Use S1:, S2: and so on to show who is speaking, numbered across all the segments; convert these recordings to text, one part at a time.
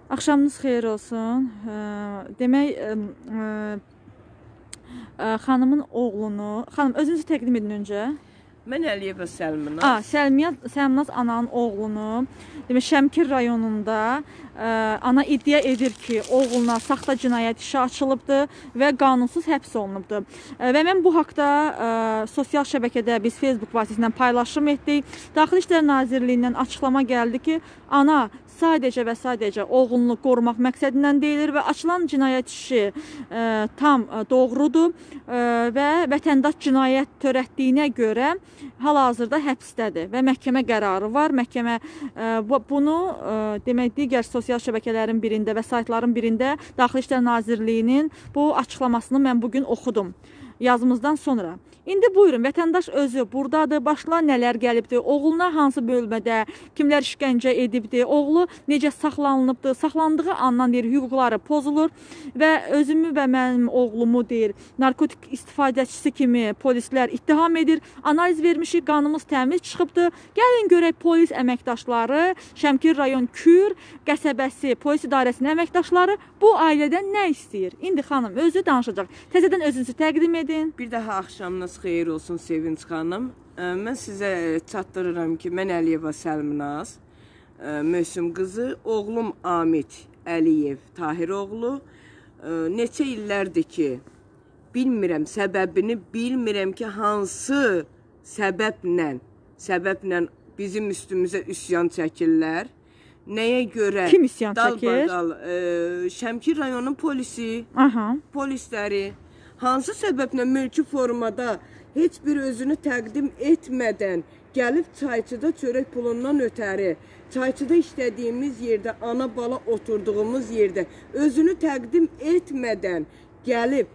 S1: Axşamınız xeyir olsun. Demək, xanımın oğlunu, xanım özünüzü təqdim edin öncə.
S2: Mən Əliyeva Səlminaz.
S1: Səlminaz ananın oğlunu, demək Şəmkir rayonunda ana iddia edir ki, oğluna saxta cinayət işi açılıbdır və qanunsuz həbs olunubdur. Və mən bu haqda sosial şəbəkədə biz Facebook vasitəsilə paylaşım etdik. Daxili İşlər Nazirliyindən açıqlama gəldi ki, ana sadəcə və sadəcə oğlunu qorumaq məqsədindən deyilir və açılan cinayət işi tam doğrudur və vətəndaş cinayət törətdiyinə görə hal-hazırda həbsdədir və məhkəmə qərarı var. Məhkəmə bunu demək digər sosial şəbəkələrin birində və saytların birində Daxili İşlər Nazirliyinin bu açıqlamasını mən bugün oxudum yazımızdan sonra. İndi buyurun, vətəndaş özü buradadır, başına nələr gəlibdir, oğluna hansı bölmədə kimlər işgəncə edibdir, oğlu necə saxlanılıbdır, saxlandığı andan deyir, hüquqları pozulur və özümü və mənim oğlumu deyir, narkotik istifadəçisi kimi polislər ittiham edir, analiz vermişik, qanımız təmiz çıxıbdır. Gəlin görək polis əməkdaşları, Şəmkir rayon Kür qəsəbəsi polis idarəsinin əməkdaşları bu ailədən nə istəyir? İndi xanım özü danışacaq. Təzədən özünüzü təqdim edin.
S2: Bir daha axşamınız xeyir olsun Sevinç xanım. Mən sizə çatdırıram ki, mən Əliyeva Səlminaz, Möhsüm qızı, oğlum Amit Əliyev Tahiroğlu. Neçə illərdir ki, bilmirəm səbəbini, bilmirəm ki, hansı səbəblə bizim üstümüzə üsyan çəkirlər. Nəyə görə?
S1: Kim üsyan çəkir?
S2: Şəmkir rayonun polisi, polisləri. Hansı səbəblə mülki formada heç bir özünü təqdim etmədən gəlib çayçıda çörək pulundan ötəri, çayçıda işlədiyimiz yerdə, ana bala oturduğumuz yerdə özünü təqdim etmədən gəlib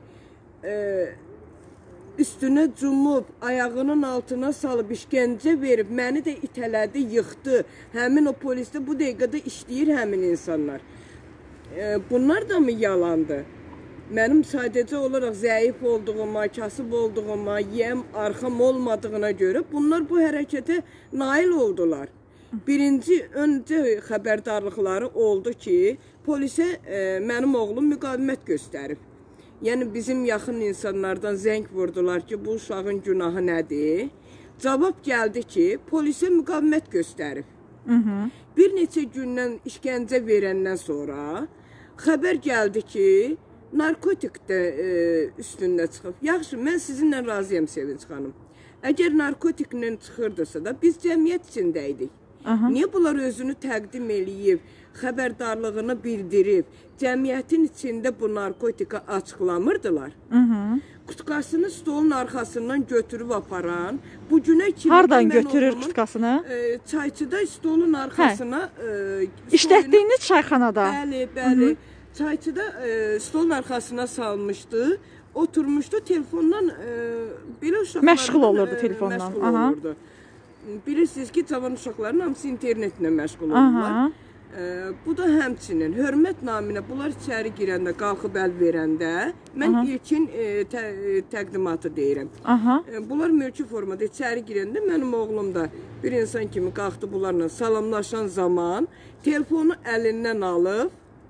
S2: üstünə cumub, ayağının altına salıb, işgəncə verib, məni də itələdi, yıxdı. Həmin o polisdə bu dəqiqədə işləyir həmin insanlar. Bunlar da mı yalandır? Mənim sadəcə olaraq zəif olduğuma, kasıb olduğuma, yem, arxam olmadığına görə bunlar bu hərəkətə nail oldular. Birinci, öncə xəbərdarlıqları oldu ki, polisə mənim oğlum müqavimət göstərib. Yəni, bizim yaxın insanlardan zəng vurdular ki, bu uşağın günahı nədir? Cavab gəldi ki, polisə müqavimət göstərib. Bir neçə gündən işgəncə verəndən sonra xəbər gəldi ki, narkotik də üstündə çıxıb. Yaxşı, mən sizinlə razıyam Sevinç xanım. Əgər narkotiklə çıxırdısa da, biz cəmiyyət içindəydik. Niyə bunlar özünü təqdim eləyib, xəbərdarlığını bildirib, cəmiyyətin içində bu narkotika açıqlamırdılar? Kutkasını stolun arxasından götürüb aparan, bu günə kimi...
S1: Hardan götürür kutkasını?
S2: Çayçıda stolun arxasına...
S1: İşlətdiyiniz çayxanada?
S2: Bəli, bəli. Çayçıda stolun arxasına salmışdı, oturmuşdu, telefondan belə uşaqlardan
S1: məşğul olurdu telefondan.
S2: Məşğul olurdu. Bilirsiniz ki, cavan uşaqların hamısı internetlə məşğul olurlar. Bu da həmçinin hörmət naminə bunlar içəri girəndə, qalxıb əl verəndə mən ilkin təqdimatı deyirəm. Bunlar mülki formada içəri girəndə mənim oğlum da bir insan kimi qalxdı bunlarla salamlaşan zaman telefonu əlindən alıb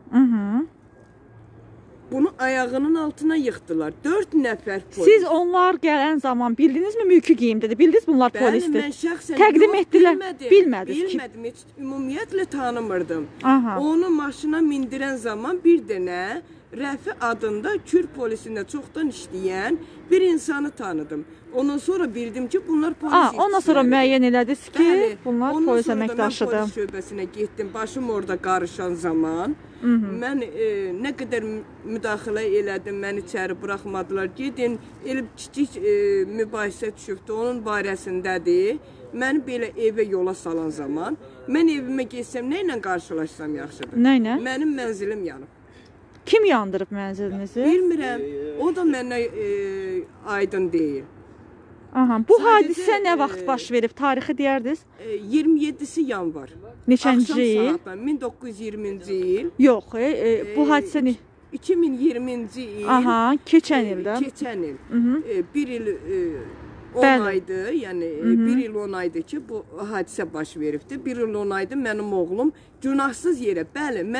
S2: bunu ayağının altına yıxdılar. 4 nəfər polis.
S1: Siz onlar gələn zaman bildinizmi mülki geyimdədir? Bildiniz bunlar polisdir?
S2: Bəli, mən şəxsən
S1: təqdim etdilər.
S2: Bilmədim, heç ümumiyyətlə tanımırdım. Onu maşına mindirən zaman bir dənə Rəfi adında Kür polisində çoxdan işləyən bir insanı tanıdım. Ondan sonra bildim ki, bunlar polis işçiləri.
S1: Ondan sonra müəyyən elədiniz ki, bunlar polis əməkdaşıdır.
S2: Ondan sonra mən polis şöbəsinə getdim, başım orada qarışan zaman. Mən nə qədər müdaxilə elədim, məni içəri buraxmadılar. Gedin, elə kiçik mübahisə düşübdü, onun barəsindədir. Məni belə evə yola salan zaman, mən evimə geçsəm, nə ilə qarşılaşsam yaxşıdır?
S1: Nə ilə?
S2: Mənim mənzilim yanıb.
S1: Kim yandırıb mənzilinizi?
S2: Bilmirəm, o da mənə aydın deyil.
S1: Bu hadisə nə vaxt baş verib? Tarixi deyərdiniz?
S2: 27-si yanvar.
S1: Neçənci il?
S2: Axşam saatdan 1920-ci il.
S1: Yox, bu hadisə nə?
S2: 2020-ci il.
S1: Keçən ildə.
S2: Keçən il. Bir il 10 aydır, yəni bir il 10 aydır ki, bu hadisə baş veribdir. Bir il 10 aydır mənim oğlum günahsız yerə, bəli, mən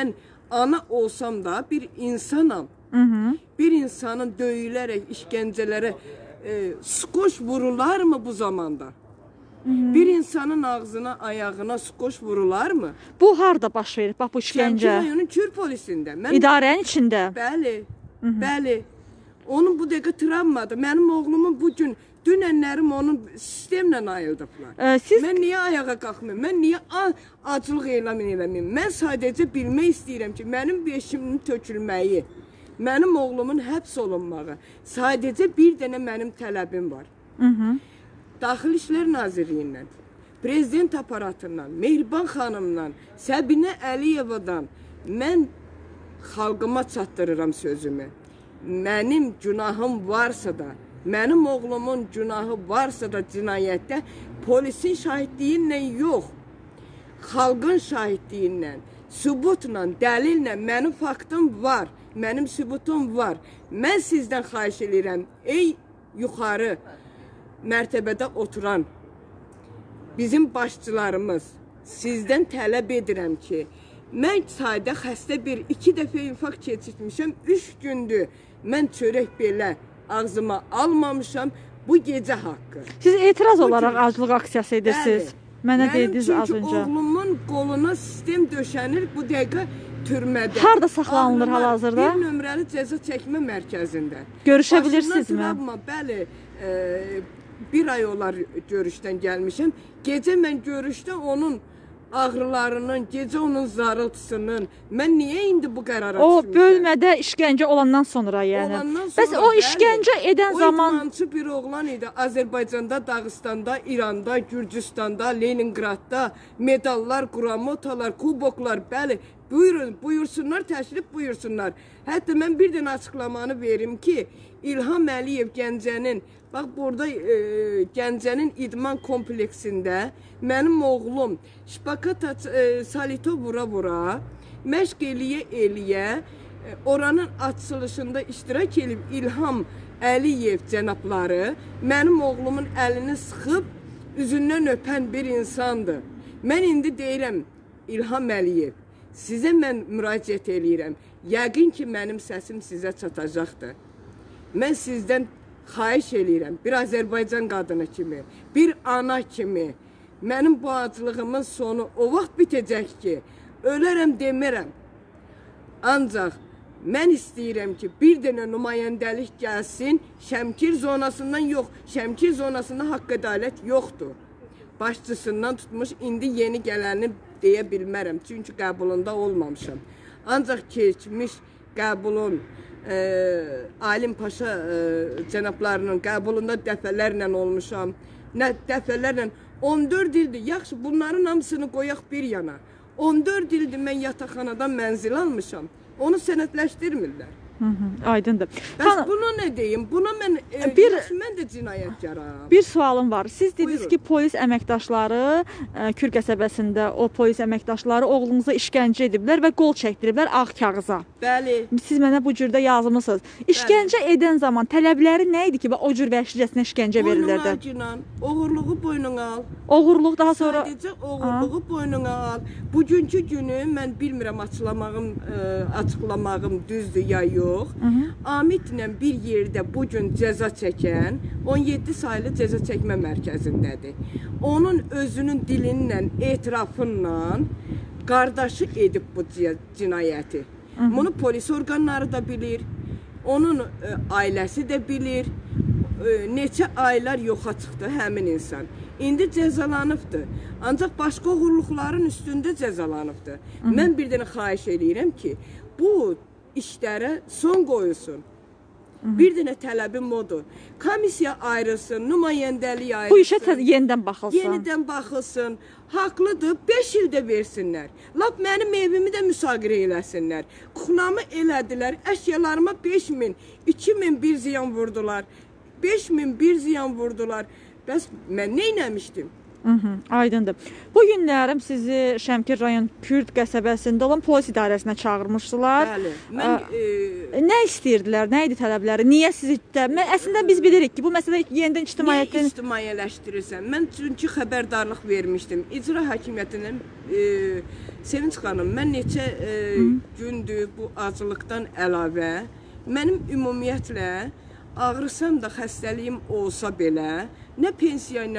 S2: ana olsam da bir insanam. Bir insanın döyülərək, işgəncələrə skoş vurular mı bu zamanda? Bir insanın ağzına, ayağına skoş vurular mı?
S1: Bu harda baş verir? Bax bu işgəncə.
S2: Şəmkir rayonun Kür polisində.
S1: İdarənin içində.
S2: Bəli, bəli. Onun bu dəqiqə travmadır. Mənim oğlumun bu gün, dünənlərim onun sistemlə ayıldıblar. Mən niyə ayağa qalxmayım? Mən niyə acılıq elan eləməyim? Mən sadəcə bilmək istəyirəm ki, mənim beşimin tökülməyi, mənim oğlumun həbs olunmağı, sadəcə bir dənə mənim tələbim var. Daxili İşlər Nazirliyindən, Prezident aparatından, Mehriban xanımdan, Səbinə Əliyevadan mən xalqıma çatdırıram sözümü. Mənim günahım varsa da, mənim oğlumun günahı varsa da cinayətdə polisin şahidliyi ilə yox, xalqın şahidliyi ilə, sübutla, dəlillə mənim faktım var, mənim sübutum var. Mən sizdən xahiş edirəm, ey yuxarı mərtəbədə oturan bizim başçılarımız, sizdən tələb edirəm ki, mən sadə xəstə iki dəfə infarkt keçirmişəm, 3 gündür mən çörək belə ağzıma almamışam bu gecə haqqı.
S1: Siz etiraz olaraq aclıq aksiyası edirsiniz. Mənə dediniz az öncə.
S2: Çünki oğlumun qoluna sistem döşənir bu dəqiqə türmədə.
S1: Harada saxlanılır hal-hazırda?
S2: Bir nömrəli cəza çəkmə mərkəzində.
S1: Görüşə bilirsinizmi?
S2: Bəli, bir ay olar görüşdən gəlmişəm. Gecə mən görüşdə onun ağrılarının, gecə onun zarıltısının, mən niyə indi bu qərara düşmüşəm?
S1: O bölmədə işgəncə olandan sonra yəni. Bəs o işgəncə edən zaman...
S2: O idmançı bir oğlan idi. Azərbaycanda, Dağıstanda, İranda, Gürcüstanda, Leningradda medallar, quramotalar, kuboklar, bəli, buyursunlar, təşrif buyursunlar. Hətta mən bir dənə açıqlamanı verim ki, İlham Əliyev Gəncənin, bax burada Gəncənin idman kompleksində mənim oğlum şpakata salito vura-vura, məşq eləyə-eləyə oranın açılışında iştirak edib İlham Əliyev cənabları mənim oğlumun əlini sıxıb üzündən öpən bir insandır. Mən indi deyirəm İlham Əliyev, sizə mən müraciət eləyirəm. Yəqin ki, mənim səsim sizə çatacaqdır. Mən sizdən xahiş eləyirəm, bir Azərbaycan qadını kimi, bir ana kimi, mənim bu acılığımın sonu o vaxt bitəcək ki, ölərəm demirəm. Ancaq mən istəyirəm ki, bir dənə nümayəndəlik gəlsin, Şəmkir zonasından yox, Şəmkir zonasında haqq ədalət yoxdur. Başçısından tutmuş, indi yeni gələni deyə bilmərəm, çünki qəbulunda olmamışam. Ancaq keçmiş qəbulun, Alim Paşa cənablarının qəbulunda dəfələrlə olmuşam. Nə dəfələrlə, 14 ildir, yaxşı bunların hamısını qoyaq bir yana. 14 ildir mən yataqxanadan mənzil almışam, onu sənədləşdirmirlər.
S1: Aydındır.
S2: Bəs buna nə deyim? Buna mən də cinayətkaram.
S1: Bir sualım var. Siz dediniz ki, polis əməkdaşları, Kür qəsəbəsində o polis əməkdaşları oğlunuza işgəncə ediblər və qol çəkdiriblər ağ kağıza.
S2: Bəli.
S1: Siz mənə bu cürdə yazmısınız. İşgəncə edən zaman tələbləri nə idi ki, o cür vəhşicəsinə işgəncə verilirdi?
S2: Oğurluğu boynuna al.
S1: Oğurluq daha sonra...
S2: Sadəcə oğurluğu boynuna al. Bugünkü günü mən bilmirəm açıqlamağım düzdür ya yox. Amitlə bir yerdə bugün cəza çəkən 17 saylı cəza çəkmə mərkəzindədir. Onun özünün dilinlə, etirafınla qardaşı edib bu cinayəti. Bunu polis orqanları da bilir, onun ailəsi də bilir. Neçə aylar yoxa çıxdı həmin insan. İndi cəzalanıbdır. Ancaq başqa uğurluqların üstündə cəzalanıbdır. Mən bir dənə xahiş edirəm ki, bu işlərə son qoyulsun. Bir dənə tələbim odur. Komissiya ayrılsın, nümayəndəlik ayrılsın.
S1: Bu işə yenidən baxılsın.
S2: Yenidən baxılsın. Haqlıdır, 5 ildə versinlər. Lap mənim evimi də müsaqirə eləsinlər. Kuxnamı elədilər, əşyalarıma 5000, 2000 bir ziyan vurdular. 5000 bir ziyan vurdular. Bəs mən nə eləmişdim?
S1: Aydındır. Bu günlərim sizi Şəmkir rayon Kürd qəsəbəsində olan polis idarəsinə çağırmışdılar.
S2: Bəli. Mən
S1: nə istəyirdilər? Nə idi tələbləri? Niyə sizi əslində biz bilirik ki, bu məsələ yenidən ictimaiyyətin
S2: ictimaiyyələşdirirsən. Mən çünki xəbərdarlıq vermişdim. İcra hakimiyyətinin Sevinç xanım, mən neçə gündür bu acılıqdan əlavə mənim ümumiyyətlə ağrısam da xəstəliyim olsa belə nə pensiya ilə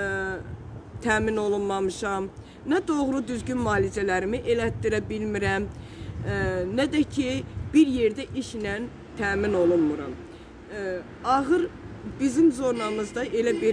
S2: təmin olunmamışam, nə doğru düzgün müalicələrimi elətdirə bilmirəm, nə də ki, bir yerdə işlə təmin olunmuram. Ağır bizim zonamızda elə bir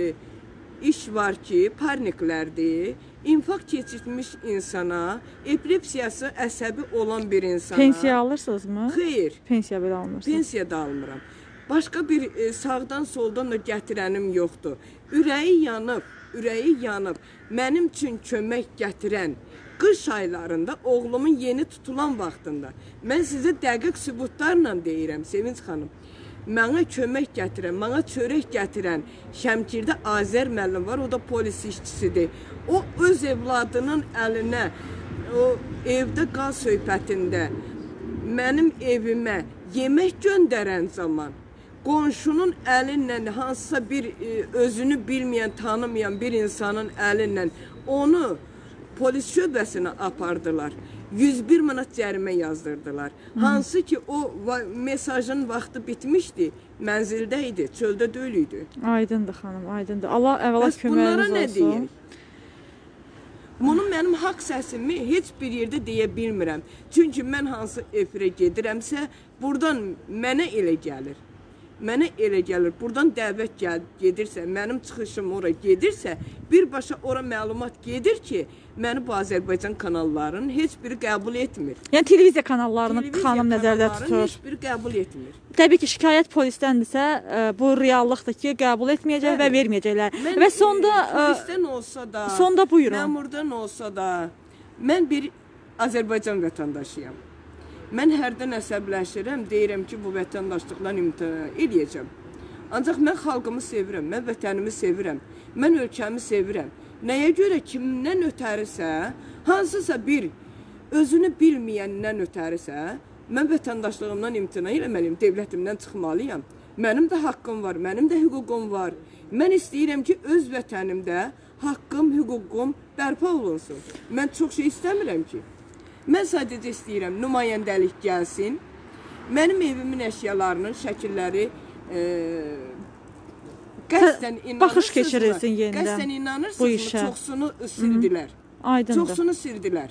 S2: iş var ki, parniklərdir, infarkt keçirmiş insana, epilepsiyası əsəbi olan bir insana...
S1: Pensiya alırsınız mı?
S2: Xeyr.
S1: Pensiya belə almırsınız?
S2: Pensiya da almıram. Başqa bir sağdan soldan da gətirənim yoxdur. Ürəyi yanıb, mənim üçün kömək gətirən qış aylarında, oğlumun yeni tutulan vaxtında, mən sizə dəqiq sübutlarla deyirəm, Sevinç xanım, mənə kömək gətirən, mənə çörək gətirən Şəmkirdə Azər müəllim var, o da polis işçisidir. O öz evladının əlinə, o evdə qal söhbətində mənim evimə yemək göndərən zaman, qonşunun əlinlə, hansısa bir özünü bilməyən, tanımayan bir insanın əlinlə onu polis şöbəsinə apardılar. 101 manat cərimə yazdırdılar. Hansı ki, o mesajın vaxtı bitmişdi, mənzildə idi, çöldə deyil idi.
S1: Aydındır xanım, aydındır. Allah əvvəla köməyiniz olsun. Bunlara nə deyək?
S2: Bunu mənim haqq səsimi heç bir yerdə deyə bilmirəm. Çünki mən hansı efirə gedirəmsə, buradan mənə elə gəlir. Mənə elə gəlir, buradan dəvət gedirsə, mənim çıxışım ora gedirsə, birbaşa ora məlumat gedir ki, məni bu Azərbaycan kanallarının heç biri qəbul etmir.
S1: Yəni televiziya kanallarını xanım nəzərdə tutur.
S2: Heç biri qəbul etmir.
S1: Təbii ki, şikayət polisdəndirsə, bu reallıqdır ki, qəbul etməyəcək və verməyəcəklər. Və sonda
S2: polisdən olsa da,
S1: sonda buyurun.
S2: Məmurdan olsa da, mən bir Azərbaycan vətəndaşıyam. Mən hərdən əsəbləşirəm, deyirəm ki, bu vətəndaşlıqdan imtina eləyəcəm. Ancaq mən xalqımı sevirəm, mən vətənimi sevirəm, mən ölkəmi sevirəm. Nəyə görə kimdən ötərisə, hansısa bir özünü bilməyəndən ötərisə, mən vətəndaşlığımdan imtina eləməliyim, dövlətimdən çıxmalıyam. Mənim də haqqım var, mənim də hüququm var. Mən istəyirəm ki, öz vətənimdə haqqım, hüququm bərpa olunsun. Mən çox şey istəmirəm ki. Mən sadəcə istəyirəm, nümayəndəlik gəlsin, mənim evimin əşyalarının şəkilləri qəsdən inanırsınızmı, çoxsunu sirdilər. Çoxsunu sirdilər.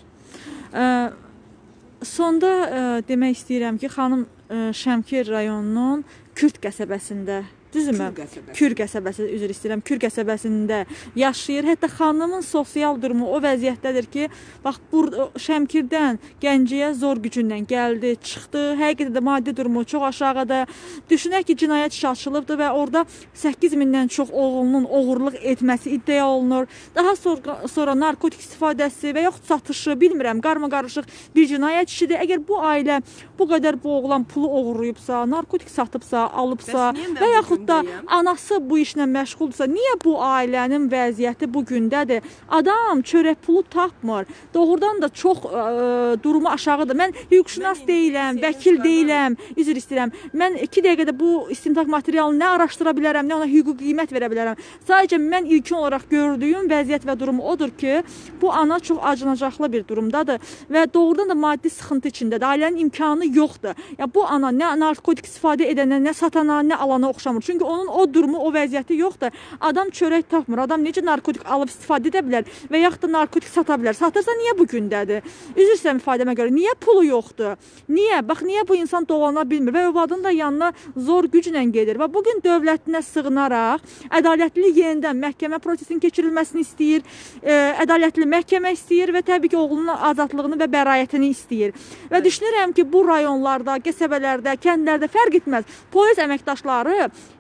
S1: Sonda demək istəyirəm ki, xanım Şəmkir rayonunun Kürd qəsəbəsində, düzümü? Kür qəsəbəsi, üzr istəyirəm, Kür qəsəbəsində yaşayır. Hətta xanımın sosial durumu o vəziyyətdədir ki, bax, Şəmkirdən Gəncəyə zor gücündən gəldi, çıxdı. Həqiqətən də maddi durumu çox aşağıdır. Düşünək ki, cinayət işi açılıbdır və orada 8000-dən çox oğlunun oğurluq etməsi iddia olunur. Daha sonra narkotik istifadəsi və yaxud satışı, bilmirəm, qarma-qarışıq bir cinayət işidir. Əgər bu ailə bu qədər bu oğlan pulu oğurlayıbsa, narkotik satıbsa, alıbsa və yaxud da anası bu işlə məşğuldursa, niyə bu ailənin vəziyyəti bu gündədir? Adam çörək pulu tapmır. Doğrudan da çox durumu aşağıdır. Mən hüquqşünas deyiləm, vəkil deyiləm, üzr istəyirəm. Mən 2 dəqiqədə bu istintaq materialını nə araşdıra bilərəm, nə ona hüquqi qiymət verə bilərəm. Sadəcə mən ilkin olaraq gördüyüm vəziyyət və durumu odur ki, bu ana çox acınacaqlı bir durumdadır və doğrudan da maddi sıxıntı içindədir. Ailənin imkanı yoxdur. Ya bu ana nə narkotik istifadə edənə, nə satana, nə alana oxşamır. Çünki onun o durumu, o vəziyyəti yoxdur. Adam çörək tapmır. Adam necə narkotik alıb istifadə edə bilər və yaxud da narkotik sata bilər. Satırsa niyə bu gündədir? Üzr istəyirəm ifadəmə görə. Niyə pulu yoxdur? Niyə? Bax, niyə bu insan dolana bilmir və övladının da yanına zor güclə gedir və bugün dövlətinə sığınaraq ədalətli yenidən məhkəmə prosesinin keçirilməsini istəyir, ədalətli məhkəmə istəyir və təbii ki, oğlunun azadlığını və bəraətini istəyir. Və düşünürəm ki, bu rayonlarda, qəsəbələrdə, kəndlərdə fərq etməz. Polis əməkdaşları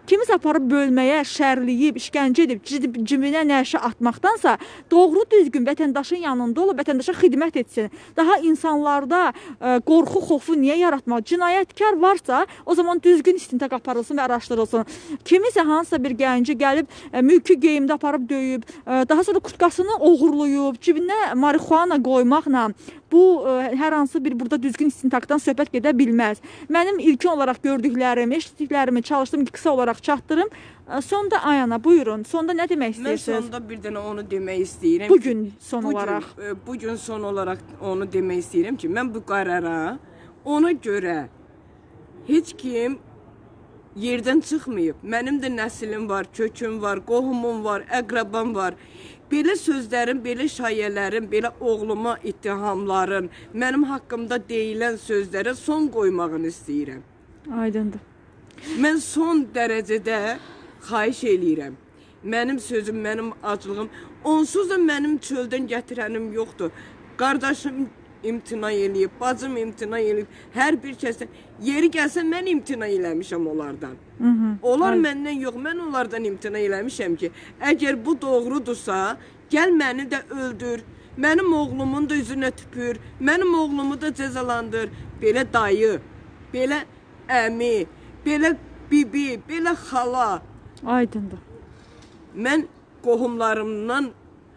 S1: kimisə aparıb bölməyə, şərliyib, işgəncə edib, cibinə nəşə atmaqdansa, doğru düzgün vətəndaşın yanında olub, vətəndaşa xidmət etsin. Daha insanlarda qorxu, xofu niyə yaratmaq? Cinayətkar varsa, o zaman düzgün istintaq aparılsın və araşdırılsın. Kimisə hansısa bir gənci gəlib, mülki geyimdə aparıb döyüb, daha sonra kurtkasını oğurluyub, cibinə marihuana qoymaqla, bu hər hansı bir burada düzgün istintaqdan söhbət gedə bilməz. Mənim ilkin olaraq gördüklərim, eşitdiklərimi çalışdım ki, qısa olaraq çatdırım. Sonda Ayana, buyurun. Sonda nə demək istəyirsiniz?
S2: Mən sonda bir dənə onu demək istəyirəm.
S1: Bugün son olaraq.
S2: Bugün son olaraq onu demək istəyirəm ki, mən bu qərara ona görə heç kim yerdən çıxmayıb. Mənim də nəslim var, köküm var, qohumum var, əqrabam var. Belə sözlərin, belə şayələrin, belə oğluma ittihamların, mənim haqqımda deyilən sözlərə son qoymağını istəyirəm.
S1: Aydındır.
S2: Mən son dərəcədə xahiş eləyirəm. Mənim sözüm, mənim aclığım, onsuz da mənim çöldən gətirənim yoxdur. Qardaşım imtina eləyib, bacım imtina eləyib, hər bir kəsdən. Yeri gəlsə mən imtina eləmişəm onlardan. Onlar məndən yox, mən onlardan imtina eləmişəm ki, əgər bu doğrudursa, gəl məni də öldür, mənim oğlumun da üzünə tüpür, mənim oğlumu da cəzalandır. Belə dayı, belə əmi, belə bibi, belə xala.
S1: Aydındır.
S2: Mən qohumlarımdan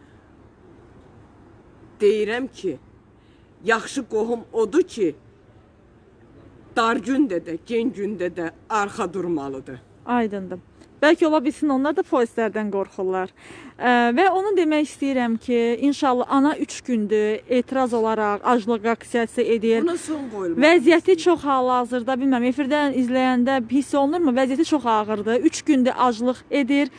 S2: deyirəm ki, yaxşı qohum odur ki, dar gündə də, gen gündə də arxa durmalıdır.
S1: Aydındır. Bəlkə ola bilsin, onlar da polislərdən qorxurlar. Və onu demək istəyirəm ki, inşallah ana 3 gündür etiraz olaraq aclıq aksiyası edir.
S2: Buna son qoyulmaq.
S1: Vəziyyəti çox hal-hazırda, bilməm, efirdən izləyəndə hiss olunurmu? Vəziyyəti çox ağırdır. 3 gündür aclıq edir.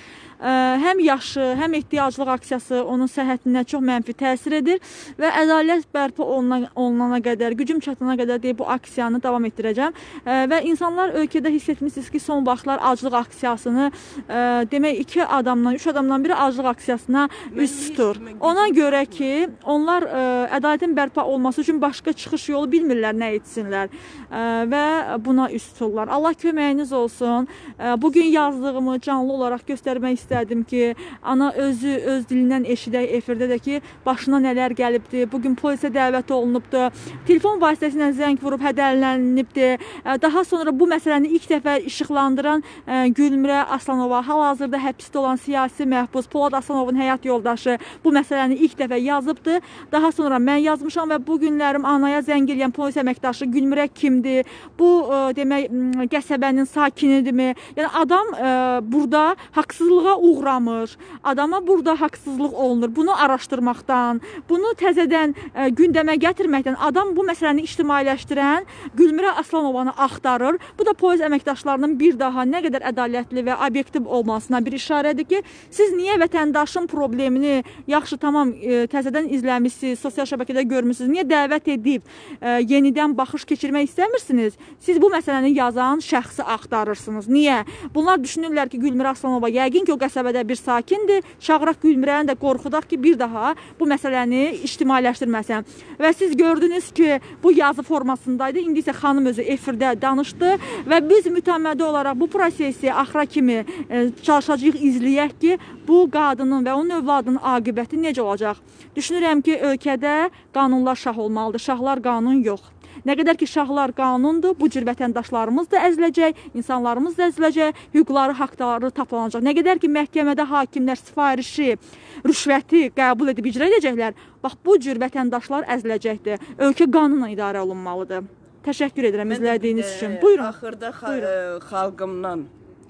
S1: Həm yaşı, həm ehtiyaclıq aksiyası onun səhhətinə çox mənfi təsir edir və ədalət bərpa olunana qədər, gücüm çatana qədər deyib bu aksiyanı davam etdirəcəm. Və insanlar ölkədə hiss etmişsiniz ki, son vaxtlar aclıq aksiyasını demək 2 adamdan, 3 adamdan biri aclıq aksiyasına üst tutur. Ona görə ki, onlar ədalətin bərpa olması üçün başqa çıxış yolu bilmirlər, nə etsinlər və buna üst tuturlar. Allah köməyiniz olsun. Bugün yazdığımı canlı olaraq göstərmək istədim ki, ana özü öz dilindən eşidək efirdə də ki, başına nələr gəlibdir. Bugün polisə dəvət olunubdur. Telefon vasitəsilə zəng vurub hədələnibdir. Daha sonra bu məsələni ilk dəfə işıqlandıran Gülmürə Aslanova, hal-hazırda həbsdə olan siyasi məhbus Polad Aslanovun həyat yoldaşı bu məsələni ilk dəfə yazıbdır. Daha sonra mən yazmışam və bu günlərim anaya zəng eləyən polis əməkdaşı Gülmürə kimdir? Bu demək qəsəbənin sakinidirmi? Yəni adam burada haqsızlığa uğramır. Adama burada haqsızlıq olunur. Bunu araşdırmaqdan, bunu təzədən gündəmə gətirməkdən adam bu məsələni ictimailəşdirən Gülmürə Aslanovanı axtarır. Bu da polis əməkdaşlarının bir daha nə qədər ədalətli və obyektiv olmasına bir işarədir ki, siz niyə vətəndaşın problemini yaxşı, tamam, təzədən izləmişsiniz, sosial şəbəkədə görmüsünüz, niyə dəvət edib yenidən baxış keçirmək istəmirsiniz? Siz bu məsələni yazan şəxsi axtarırsınız. Niyə? Bunlar düşünürlər ki, Gülmürə Aslanova yəqin ki, o qəsəbədə bir sakindir. Çağıraq Gülmürəni də qorxudaq ki, bir daha bu məsələni ictimailəşdirməsən. Və siz gördünüz ki, bu yazı formasındaydı. İndi isə xanım özü efirdə danışdı və biz mütəmmədi olaraq bu prosesi axıra kimi çalışacağıq, izləyək ki, bu qadının və onun övladının aqibəti necə olacaq? Düşünürəm ki, ölkədə qanunlar şah olmalıdır. Şahlar qanun yox. Nə qədər ki, şahlar qanundur, bu cür vətəndaşlarımız da əziləcək, insanlarımız da əziləcək, hüquqları, haqları taplanacaq. Nə qədər ki, məhkəmədə hakimlər sifarişi, rüşvəti qəbul edib icra edəcəklər, bax, bu cür vətəndaşlar əziləcəkdir. Ölkə qanunla idarə olunmalıdır. Təşəkkür edirəm izlədiyiniz üçün. Buyurun.
S2: Axırda xalqımdan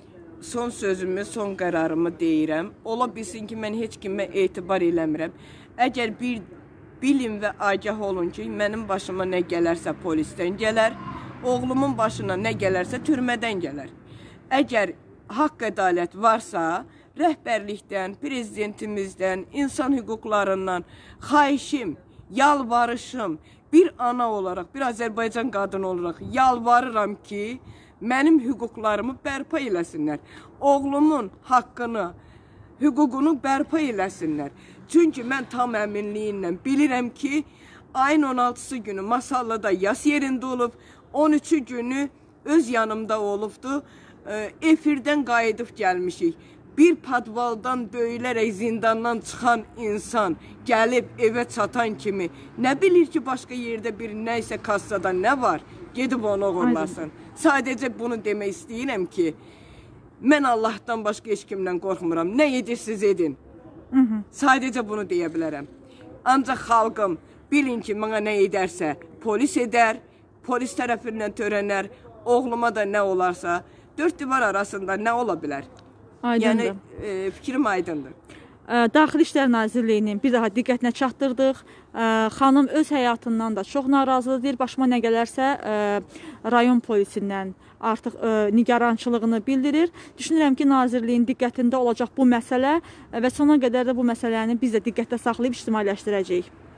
S2: son sözümü, son qərarımı deyirəm. Ola bilsin ki, mən heç kimə etibar eləmirəm. Əgər bir bilin və agah olun ki, mənim başıma nə gələrsə polisdən gələr, oğlumun başına nə gələrsə türmədən gələr. Əgər haqq ədalət varsa, rəhbərlikdən, prezidentimizdən, insan hüquqlarından xahişim, yalvarışım, bir ana olaraq, bir Azərbaycan qadını olaraq yalvarıram ki, mənim hüquqlarımı bərpa eləsinlər. Oğlumun haqqını, hüququnu bərpa eləsinlər. Çünki mən tam əminliyinlə bilirəm ki, ayın 16-sı günü Masallada yas yerində olub, 13-cü günü öz yanımda olubdu. efirdən qayıdıb gəlmişik. Bir padvaldan döyülərək zindandan çıxan insan gəlib evə çatan kimi nə bilir ki, başqa yerdə bir nəysə kassada nə var? Gedib onu oğurlasın. Sadəcə bunu demək istəyirəm ki, mən Allahdan başqa heç kimdən qorxmuram. Nə edirsiniz edin. Sadəcə bunu deyə bilərəm. Ancaq xalqım bilin ki, mənə nə edərsə polis edər, polis tərəfindən törənər, oğluma da nə olarsa, dörd divar arasında nə ola bilər?
S1: Aydındır.
S2: Yəni, fikrim aydındır.
S1: Daxili İşlər Nazirliyinin bir daha diqqətinə çatdırdıq. Xanım öz həyatından da çox narazıdır. Deyir, başıma nə gələrsə rayon polisindən artıq nigarançılığını bildirir. Düşünürəm ki, Nazirliyin diqqətində olacaq bu məsələ və sona qədər də bu məsələni biz də diqqətdə saxlayıb ictimailəşdirəcəyik.